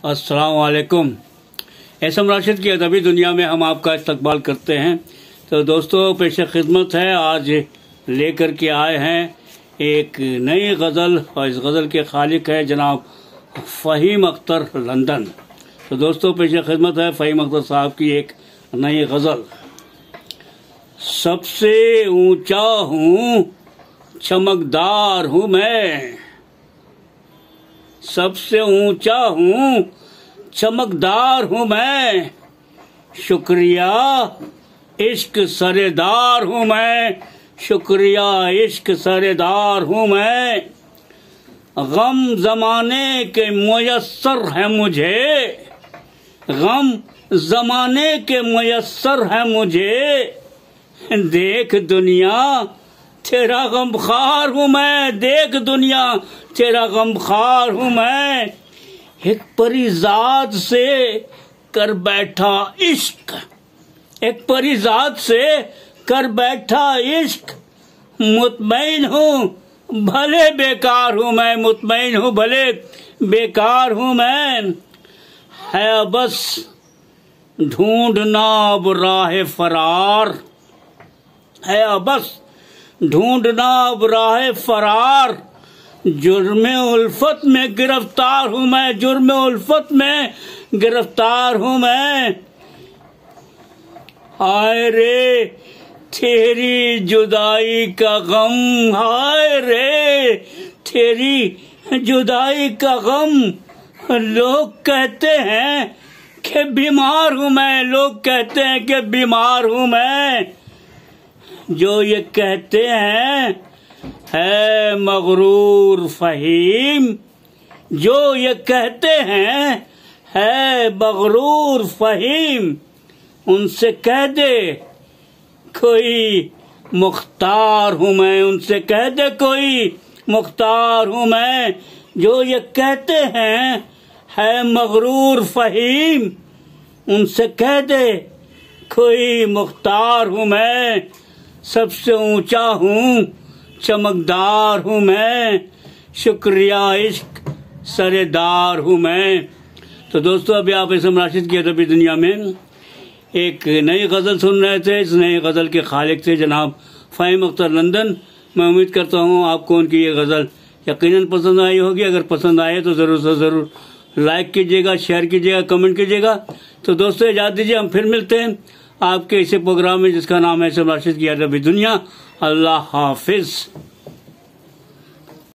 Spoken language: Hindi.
अस्सलाम वालेकुम। एसएम राशिद की अदबी दुनिया में हम आपका इस्तकबाल करते हैं। तो दोस्तों, पेश खिदमत है, आज लेकर के आए हैं एक नई गज़ल और इस गज़ल के खालिक है जनाब फ़हीम अख्तर लंदन। तो दोस्तों, पेश खिदमत है फ़हीम अख्तर साहब की एक नई गज़ल। सबसे ऊंचा हूँ, चमकदार हूँ मैं, सबसे ऊंचा हूँ, चमकदार हूँ मैं, शुक्रिया इश्क सरेदार हूँ मैं, शुक्रिया इश्क सरेदार हूँ मैं। गम जमाने के मुयस्सर है मुझे, गम जमाने के मुयस्सर है मुझे, देख दुनिया तेरा गमखार हूँ मैं, देख दुनिया तेरा गमखार हूँ मैं। एक परिजात से कर बैठा इश्क, एक परिजात से कर बैठा इश्क, मुतमईन हूँ भले बेकार हूँ मैं, मुतमईन हूँ भले बेकार हूँ मैं। है बस ढूंढना अब राह फरार, है बस ढूंढना अब राह फरार, जुर्मे उल्फत में गिरफ्तार हूँ मैं, जुर्मे उल्फत में गिरफ्तार हूँ मैं। हाय रे तेरी जुदाई का गम, हाय रे तेरी जुदाई का गम, लोग कहते हैं कि बीमार हूँ मैं, लोग कहते हैं कि बीमार हूँ मैं। जो ये कहते हैं है मगरूर फ़हीम, जो ये कहते हैं है मगरूर फ़हीम, उनसे कह दे कोई मुख्तार हूँ मैं, उनसे कह दे कोई मुख्तार हूँ मैं। जो ये कहते हैं है मगरूर फ़हीम, उनसे कह दे कोई मुख्तार हूँ मैं। सबसे ऊंचा हूँ, चमकदार हूँ मैं, शुक्रिया इश्क सरेदार हूँ मैं। तो दोस्तों, अभी आप एसएम राशिद की अदबी दुनिया में एक नई गज़ल सुन रहे थे। इस नई गज़ल के खालिक थे जनाब फ़हीम अख्तर लंदन। मैं उम्मीद करता हूँ आपको उनकी ये गज़ल यकीनन पसंद आई होगी। अगर पसंद आए तो ज़रूर से ज़रूर लाइक कीजिएगा, शेयर कीजिएगा, कमेंट कीजिएगा। तो दोस्तों, इजाज़त दीजिए, हम फिर मिलते हैं आपके इसी प्रोग्राम में जिसका नाम है एसएम राशिद की अदबी दुनिया। अल्लाह हाफिज़।